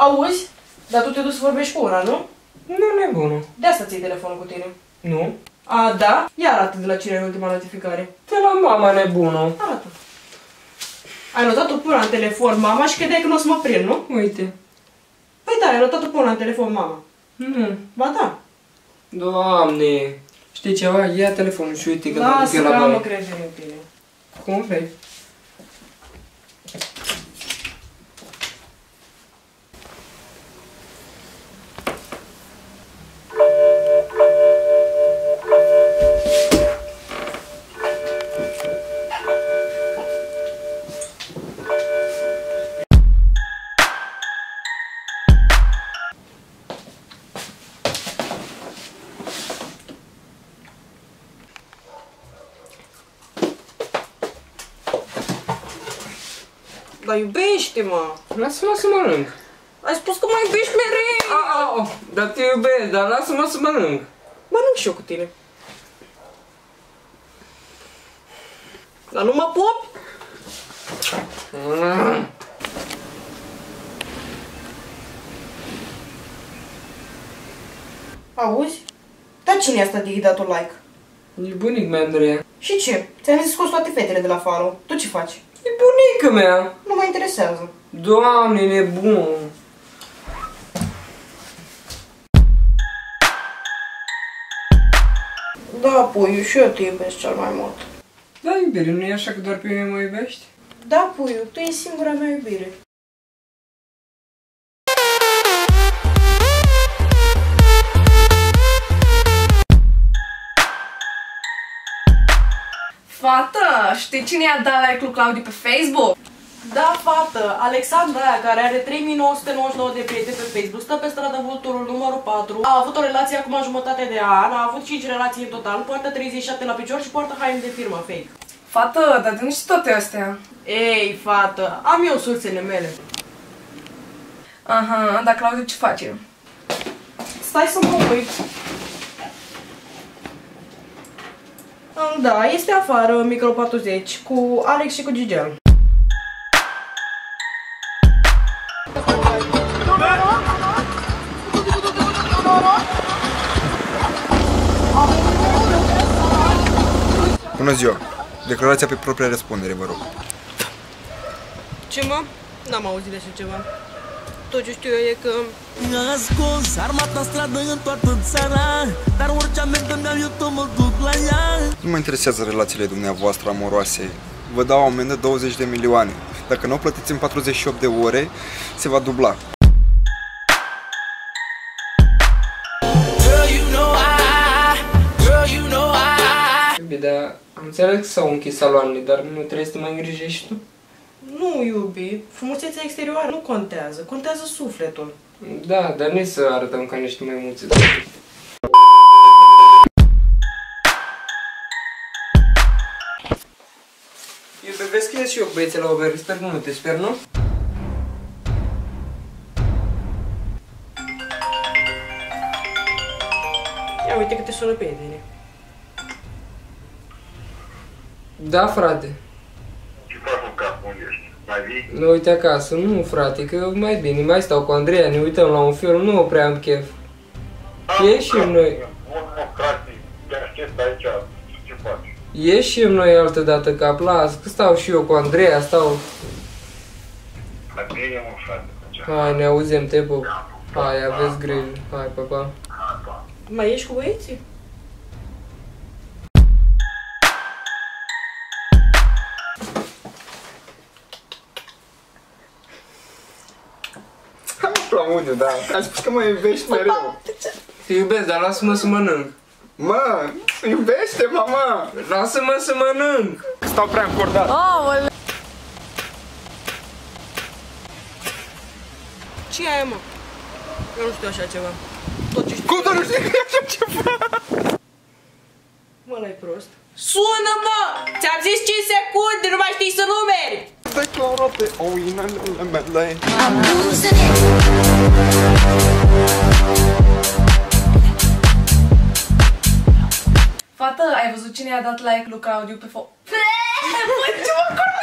Auzi? Dar tu te duci să vorbești cu una, nu? Nu, nebunul. De asta ții telefonul cu tine. Nu. A, da? Ia arată de la cine e ultima notificare. De la mama, nebunul. Arată. Ai notat-o până în telefon, mama, și credeai că nu o să mă prind, nu? Uite. Păi da, ai notat-o până în telefon, mama. Nu. Ba da. Doamne. Știi ceva? Ia telefonul și uite că mă duc Lasă eu că la am baie. încredere în tine. Cum vrei? Dar iubește-mă! Lasă-mă să mănânc. Ai spus că mă iubești mereu! Dar te iubesc, dar lasă-mă să mănânc. Mănânc și eu cu tine. Dar nu mă popi? Auzi? Dar cine e asta de-i dat un like? E bunic mea, Andreea. Și ce? Ți-am zis scos toate fetele de la follow. Tu ce faci? E bunica mea. Nu mă interesează. Doamne, nebun. Da, puiu, și eu te iubesc cel mai mult. Da, iubire, nu e așa că doar pe mine mă iubești? Da, puiu, tu ești singura mea iubire. Fată, știi cine i-a dat like lui Claudiu pe Facebook? Da, fată, Alexandra aia, care are 3999 de prieteni pe Facebook, stă pe strada Vulturul numărul 4, a avut o relație acum jumătate de an, a avut 5 relații în total, poartă 37 la picior și poartă haine de firmă fake. Fată, dar de unde știi toate astea? Ei, fată, am eu sursele mele. Aha, dar Claudiu ce face? Stai să mă uit. Da, este afară, micro 40, cu Alex și cu Gigel. Bună ziua! Declarația pe propria răspundere, vă rog. Ce mă? N-am auzit de așa ceva. Tot ce știu eu e că... Mi-a scos armata în stradă în toată țara, dar orice amendă mi-am eu mă duc la ea. Nu mă interesează relațiile dumneavoastră amoroase. Vă dau o amendă 20 de milioane. Dacă nu o plătiți în 48 de ore, se va dubla. Dar am înțeles că s-au închis saloanele, dar nu trebuie să te mai îngrijești și tu? Nu, iubi, frumusețea exterioară nu contează, contează sufletul. Da, dar nu să arătăm ca niște maimuțe. Iube, vezi că ies și eu băiețe la Uber, sper că nu te sper, nu? Ia uite că te sună prietenii. Da, frate. Ce faci în cap? Unde ești? Mai vii? Nu, uite acasă. Nu, frate, că mai bine, mai stau cu Andreea, ne uităm la un film, nu prea am chef. Ieșim noi. Bun, mă, frate, te aștept aici. Ce faci? Ieșim noi altă dată cap, las, că stau și eu cu Andreea, stau. Mai bine, mă, frate. Hai, ne auzim, te pup. Hai, aveți grijă. Hai, pa, pa. Mai ești cu băieții? Claudiu, da. Ai spus că mă iubești mereu. Te iubesc, dar lasă-mă să mănânc. Mă, iubește-mă, mă! Lasă-mă să mănânc. Stau prea încordat. Ce e, mă? Eu nu știu așa ceva. Tot ce știu. Cum să nu știi că e așa ceva? Mă, l-ai prost. Sună-mă! Ți-am zis 5 secunde, nu mai știi să numeri! Declarate o inelele mele. Fată, ai văzut cine i-a dat like lui Claudiu pe Facebook? Băi, ce mă